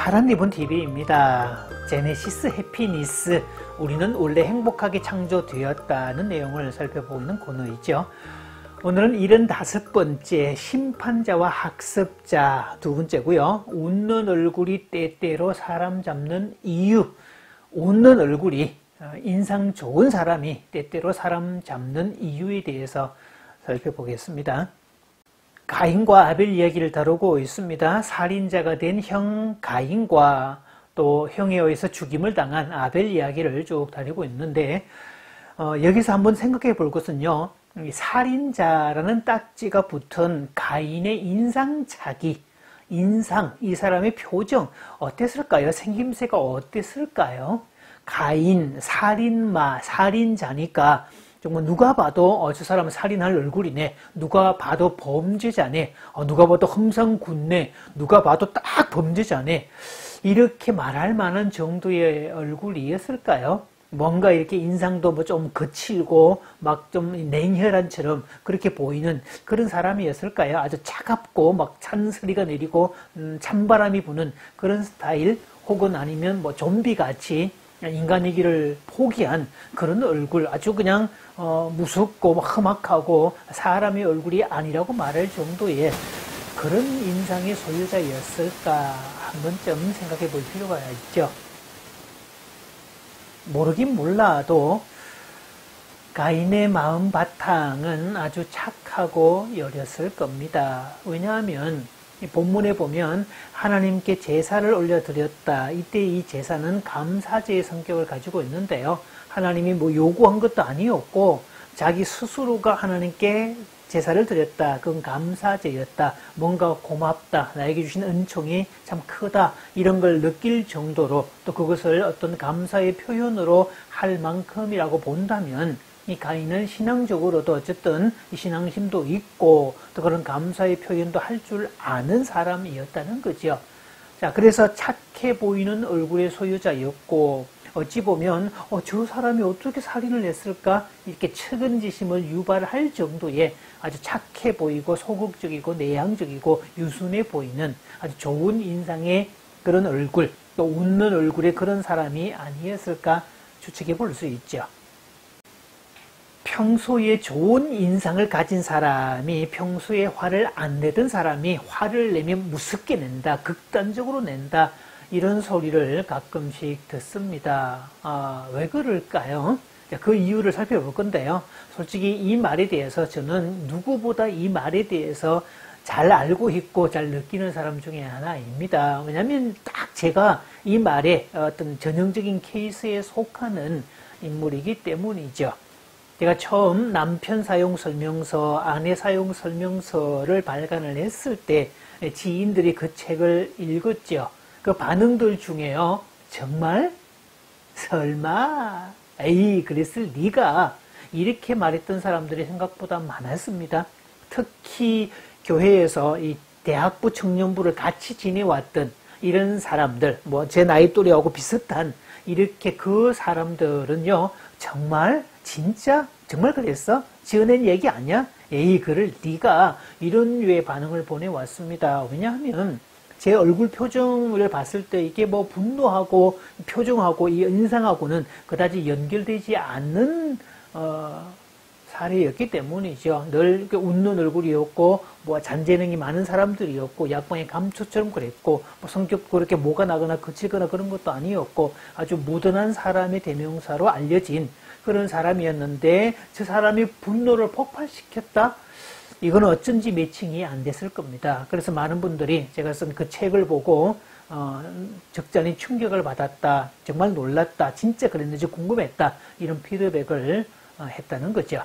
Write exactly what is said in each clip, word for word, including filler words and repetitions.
파란 리본 티비입니다. 제네시스 해피니스, 우리는 원래 행복하게 창조되었다는 내용을 살펴보고 있는 코너이죠. 오늘은 칠십오 번째 심판자와 학습자 두 번째고요. 웃는 얼굴이 때때로 사람 잡는 이유, 웃는 얼굴이 인상 좋은 사람이 때때로 사람 잡는 이유에 대해서 살펴보겠습니다. 가인과 아벨 이야기를 다루고 있습니다. 살인자가 된 형 가인과 또 형에 의해서 죽임을 당한 아벨 이야기를 쭉 다루고 있는데 어, 여기서 한번 생각해 볼 것은요. 살인자라는 딱지가 붙은 가인의 인상착의, 인상, 이 사람의 표정 어땠을까요? 생김새가 어땠을까요? 가인, 살인마, 살인자니까 정말 누가 봐도 어, 저 사람은 살인할 얼굴이네, 누가 봐도 범죄자네, 어, 누가 봐도 험상궂네, 누가 봐도 딱 범죄자네, 이렇게 말할 만한 정도의 얼굴이었을까요? 뭔가 이렇게 인상도 뭐 좀 거칠고 막 좀 냉혈한처럼 그렇게 보이는 그런 사람이었을까요? 아주 차갑고 막 찬소리가 내리고 음, 찬바람이 부는 그런 스타일, 혹은 아니면 뭐 좀비같이 인간이기를 포기한 그런 얼굴, 아주 그냥 어, 무섭고 험악하고 사람의 얼굴이 아니라고 말할 정도의 그런 인상의 소유자였을까 한 번쯤 생각해 볼 필요가 있죠. 모르긴 몰라도 가인의 마음 바탕은 아주 착하고 여렸을 겁니다. 왜냐하면 본문에 보면 하나님께 제사를 올려드렸다. 이때 이 제사는 감사제의 성격을 가지고 있는데요. 하나님이 뭐 요구한 것도 아니었고 자기 스스로가 하나님께 제사를 드렸다. 그건 감사제였다. 뭔가 고맙다. 나에게 주신 은총이 참 크다. 이런 걸 느낄 정도로 또 그것을 어떤 감사의 표현으로 할 만큼이라고 본다면 이 가인은 신앙적으로도 어쨌든 신앙심도 있고 또 그런 감사의 표현도 할 줄 아는 사람이었다는 거죠. 자, 그래서 착해 보이는 얼굴의 소유자였고 어찌 보면 어, 저 사람이 어떻게 살인을 했을까? 이렇게 측은지심을 유발할 정도의 아주 착해 보이고 소극적이고 내향적이고 유순해 보이는 아주 좋은 인상의 그런 얼굴, 또 웃는 얼굴의 그런 사람이 아니었을까 추측해 볼 수 있죠. 평소에 좋은 인상을 가진 사람이 평소에 화를 안 내던 사람이 화를 내면 무섭게 낸다, 극단적으로 낸다, 이런 소리를 가끔씩 듣습니다. 아, 왜 그럴까요? 그 이유를 살펴볼 건데요. 솔직히 이 말에 대해서 저는 누구보다 이 말에 대해서 잘 알고 있고 잘 느끼는 사람 중에 하나입니다. 왜냐하면 딱 제가 이 말의 어떤 전형적인 케이스에 속하는 인물이기 때문이죠. 제가 처음 남편 사용 설명서, 아내 사용 설명서를 발간을 했을 때 지인들이 그 책을 읽었죠. 그 반응들 중에요. 정말? 설마? 에이, 그랬을 리가. 이렇게 말했던 사람들이 생각보다 많았습니다. 특히 교회에서 이 대학부 청년부를 같이 지내왔던 이런 사람들, 뭐 제 나이 또래하고 비슷한 이렇게 그 사람들은요. 정말? 진짜? 정말 그랬어? 지어낸 얘기 아니야? 에이, 그럴 리가. 이런 류의 반응을 보내왔습니다. 왜냐하면 제 얼굴 표정을 봤을 때 이게 뭐 분노하고 표정하고 이 인상하고는 그다지 연결되지 않는 어, 사례였기 때문이죠. 늘 웃는 얼굴이었고 뭐 잔재능이 많은 사람들이었고 약방의 감초처럼 그랬고 뭐 성격 그렇게 뭐가 나거나 거칠거나 그런 것도 아니었고 아주 무던한 사람의 대명사로 알려진 그런 사람이었는데 저 사람이 분노를 폭발시켰다? 이건 어쩐지 매칭이 안 됐을 겁니다. 그래서 많은 분들이 제가 쓴 그 책을 보고 어, 적잖이 충격을 받았다, 정말 놀랐다, 진짜 그랬는지 궁금했다, 이런 피드백을 어, 했다는 거죠.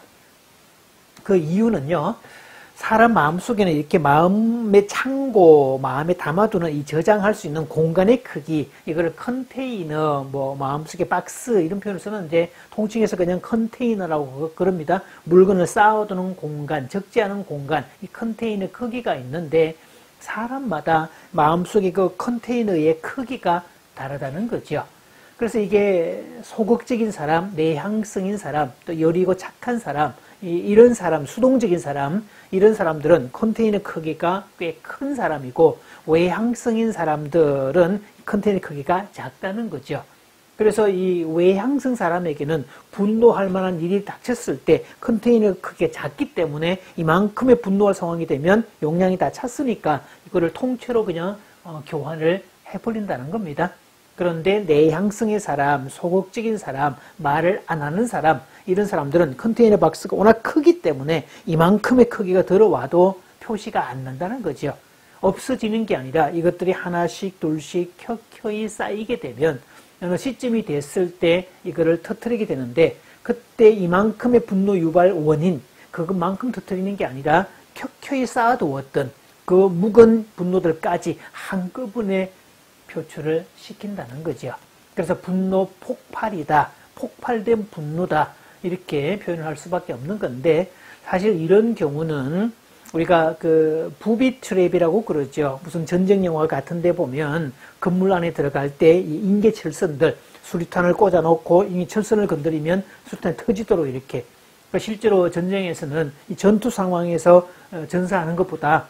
그 이유는요, 사람 마음속에는 이렇게 마음의 창고, 마음에 담아두는 이 저장할 수 있는 공간의 크기, 이걸 컨테이너, 뭐 마음속에 박스 이런 표현을 쓰는데 통칭해서 그냥 컨테이너라고 그럽니다. 물건을 쌓아두는 공간, 적지 않은 공간, 이 컨테이너 크기가 있는데 사람마다 마음속에 그 컨테이너의 크기가 다르다는 거죠. 그래서 이게 소극적인 사람, 내향성인 사람, 또 여리고 착한 사람, 이, 런 사람, 수동적인 사람, 이런 사람들은 컨테이너 크기가 꽤 큰 사람이고, 외향성인 사람들은 컨테이너 크기가 작다는 거죠. 그래서 이 외향성 사람에게는 분노할 만한 일이 닥쳤을 때 컨테이너 크기가 작기 때문에 이만큼의 분노할 상황이 되면 용량이 다 찼으니까 이거를 통째로 그냥 어, 교환을 해버린다는 겁니다. 그런데 내향성의 사람, 소극적인 사람, 말을 안 하는 사람, 이런 사람들은 컨테이너 박스가 워낙 크기 때문에 이만큼의 크기가 들어와도 표시가 안 난다는 거죠. 없어지는 게 아니라 이것들이 하나씩 둘씩 켜켜이 쌓이게 되면 어느 시점이 됐을 때 이거를 터뜨리게 되는데, 그때 이만큼의 분노 유발 원인, 그것만큼 터뜨리는 게 아니라 켜켜이 쌓아두었던 그 묵은 분노들까지 한꺼번에 표출을 시킨다는 거죠. 그래서 분노 폭발이다, 폭발된 분노다, 이렇게 표현을 할 수밖에 없는 건데, 사실 이런 경우는 우리가 그 부비 트랩이라고 그러죠. 무슨 전쟁 영화 같은 데 보면 건물 안에 들어갈 때 이 인계 철선들, 수류탄을 꽂아 놓고 이 철선을 건드리면 수류탄이 터지도록 이렇게. 실제로 전쟁에서는 이 전투 상황에서 전사하는 것보다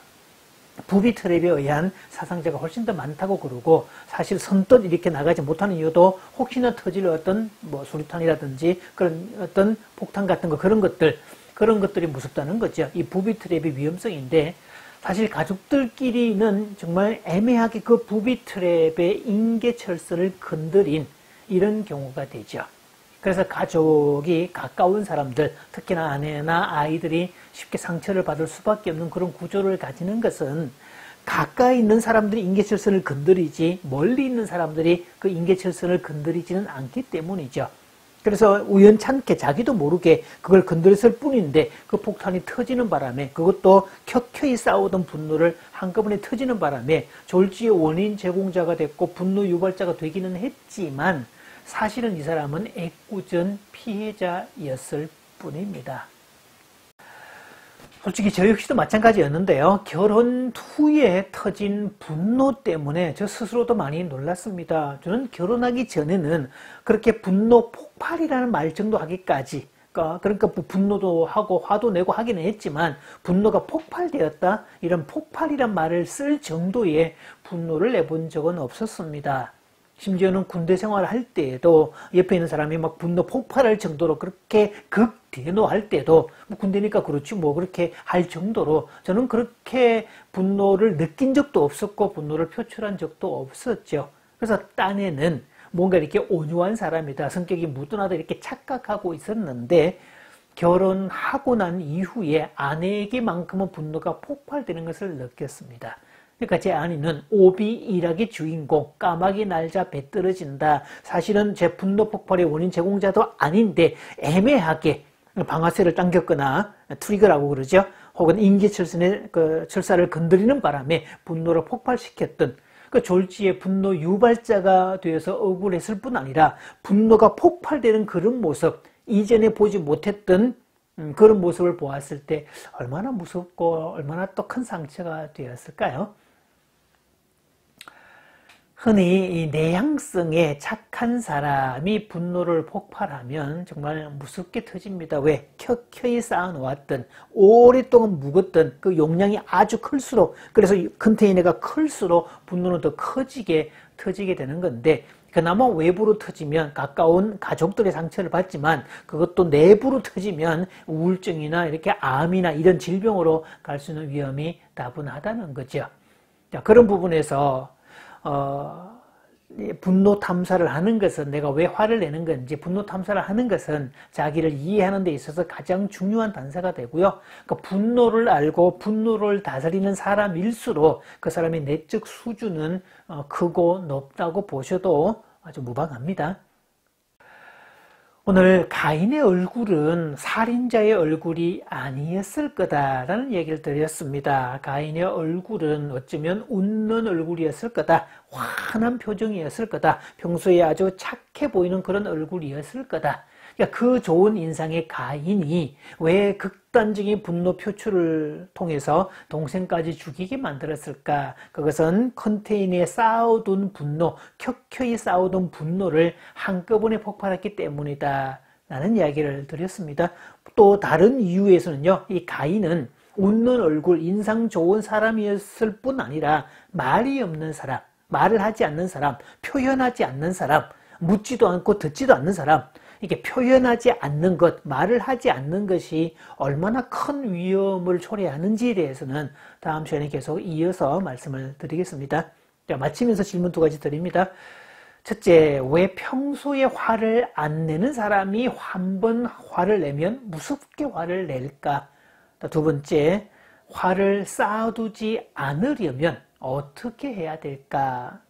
부비 트랩에 의한 사상자가 훨씬 더 많다고 그러고, 사실 선뜻 이렇게 나가지 못하는 이유도 혹시나 터질 어떤 뭐 수류탄이라든지 그런 어떤 폭탄 같은 거, 그런 것들, 그런 것들이 무섭다는 거죠. 이 부비 트랩의 위험성인데, 사실 가족들끼리는 정말 애매하게 그 부비 트랩의 인계철선을 건드린 이런 경우가 되죠. 그래서 가족이 가까운 사람들, 특히나 아내나 아이들이 쉽게 상처를 받을 수밖에 없는 그런 구조를 가지는 것은 가까이 있는 사람들이 인계철선을 건드리지 멀리 있는 사람들이 그 인계철선을 건드리지는 않기 때문이죠. 그래서 우연찮게 자기도 모르게 그걸 건드렸을 뿐인데 그 폭탄이 터지는 바람에, 그것도 켜켜이 쌓아오던 분노를 한꺼번에 터지는 바람에 졸지의 원인 제공자가 됐고 분노 유발자가 되기는 했지만, 사실은 이 사람은 애꿎은 피해자였을 뿐입니다. 솔직히 저 역시도 마찬가지였는데요. 결혼 후에 터진 분노 때문에 저 스스로도 많이 놀랐습니다. 저는 결혼하기 전에는 그렇게 분노 폭발이라는 말 정도 하기까지, 그러니까 분노도 하고 화도 내고 하기는 했지만 분노가 폭발되었다, 이런 폭발이란 말을 쓸 정도의 분노를 내본 적은 없었습니다. 심지어는 군대 생활을 할 때에도 옆에 있는 사람이 막 분노 폭발할 정도로 그렇게 극대노할 때도, 뭐 군대니까 그렇지 뭐 그렇게 할 정도로 저는 그렇게 분노를 느낀 적도 없었고 분노를 표출한 적도 없었죠. 그래서 딴에는 뭔가 이렇게 온유한 사람이다, 성격이 무던하다 이렇게 착각하고 있었는데, 결혼하고 난 이후에 아내에게만큼은 분노가 폭발되는 것을 느꼈습니다. 그러니까 제 아내는 오비 일학의 주인공, 까마귀 날자 배 떨어진다, 사실은 제 분노 폭발의 원인 제공자도 아닌데 애매하게 방아쇠를 당겼거나 트리거라고 그러죠. 혹은 인계철선의 그 철사를 건드리는 바람에 분노를 폭발시켰던 그 졸지의 분노 유발자가 되어서 억울했을 뿐 아니라 분노가 폭발되는 그런 모습, 이전에 보지 못했던 그런 모습을 보았을 때 얼마나 무섭고 얼마나 또 큰 상처가 되었을까요? 흔히 이 내향성에 착한 사람이 분노를 폭발하면 정말 무섭게 터집니다. 왜? 켜켜이 쌓아놓았던, 오랫동안 묵었던 그 용량이 아주 클수록, 그래서 컨테이너가 클수록 분노는 더 커지게 터지게 되는 건데, 그나마 외부로 터지면 가까운 가족들의 상처를 받지만 그것도 내부로 터지면 우울증이나 이렇게 암이나 이런 질병으로 갈 수 있는 위험이 다분하다는 거죠. 자, 그런 부분에서 어, 분노 탐사를 하는 것은, 내가 왜 화를 내는 건지 분노 탐사를 하는 것은 자기를 이해하는 데 있어서 가장 중요한 단서가 되고요. 그러니까 분노를 알고 분노를 다스리는 사람일수록 그 사람의 내적 수준은 어, 크고 높다고 보셔도 아주 무방합니다. 오늘 가인의 얼굴은 살인자의 얼굴이 아니었을 거다라는 얘기를 드렸습니다. 가인의 얼굴은 어쩌면 웃는 얼굴이었을 거다, 환한 표정이었을 거다, 평소에 아주 착해 보이는 그런 얼굴이었을 거다. 그러니까 그 좋은 인상의 가인이 왜 극단적인 분노 표출을 통해서 동생까지 죽이게 만들었을까? 그것은 컨테이너에 쌓아둔 분노, 켜켜이 쌓아둔 분노를 한꺼번에 폭발했기 때문이다 라는 이야기를 드렸습니다. 또 다른 이유에서는요, 이 가인은 웃는 얼굴, 인상 좋은 사람이었을 뿐 아니라 말이 없는 사람, 말을 하지 않는 사람, 표현하지 않는 사람, 묻지도 않고 듣지도 않는 사람, 이게 표현하지 않는 것, 말을 하지 않는 것이 얼마나 큰 위험을 초래하는지에 대해서는 다음 시간에 계속 이어서 말씀을 드리겠습니다. 자, 마치면서 질문 두 가지 드립니다. 첫째, 왜 평소에 화를 안 내는 사람이 한 번 화를 내면 무섭게 화를 낼까? 두 번째, 화를 쌓아두지 않으려면 어떻게 해야 될까?